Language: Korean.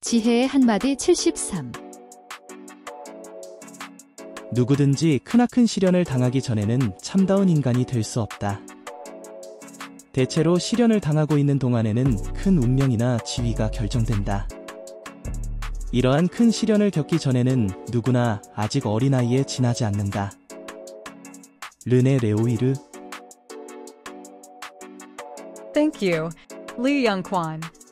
지혜의 한마디 73. 누구든지 크나큰 시련을 당하기 전에는 참다운 인간이 될 수 없다. 대체로 시련을 당하고 있는 동안에는 큰 운명이나 지위가 결정된다. 이러한 큰 시련을 겪기 전에는 누구나 아직 어린아이에 지나지 않는다. 르네 레오이르. Thank you, Lee Young-kwan.